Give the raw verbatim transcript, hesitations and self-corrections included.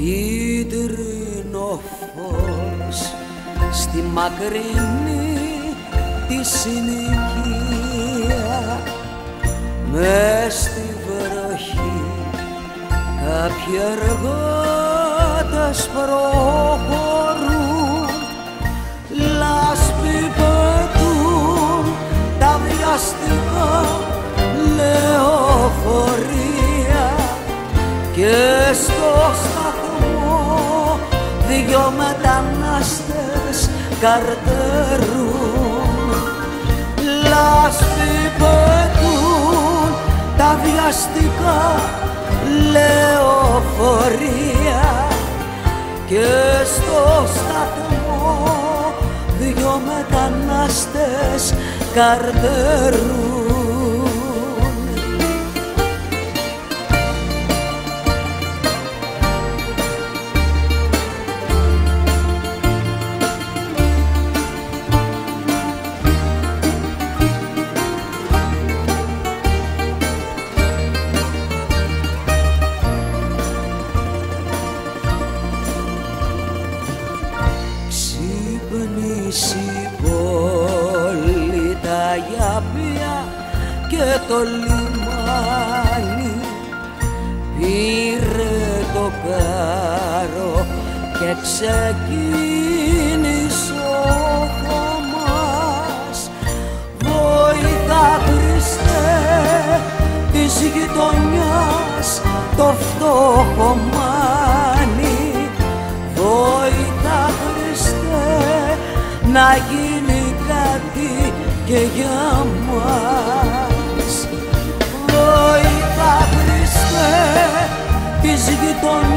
κίτρινο φως στη μακρινή τη συνοικία, μες στη βροχή κάποιοι εργάτες προχωρούν, λάσπη πετούν τα βιαστικά λεωφορεία και στο σταθμό δυο μετανάστες καρτερούν, λάσπη πετούν τα βιαστικά λεωφορεία και στο σταθμό δυο μετανάστες καρτερούν. Ξύπνησε η πόλη τα γιάπια και το λιμάνι, πήρε το κάρο και ξεκίνησε ο Θωμάς. Βοήθα Χριστέ της γειτονιάς το φτώχο μάνι, βοήθα Χριστέ να γίνει κάτι και για μας. Βοήθα Χριστέ της γειτονιάς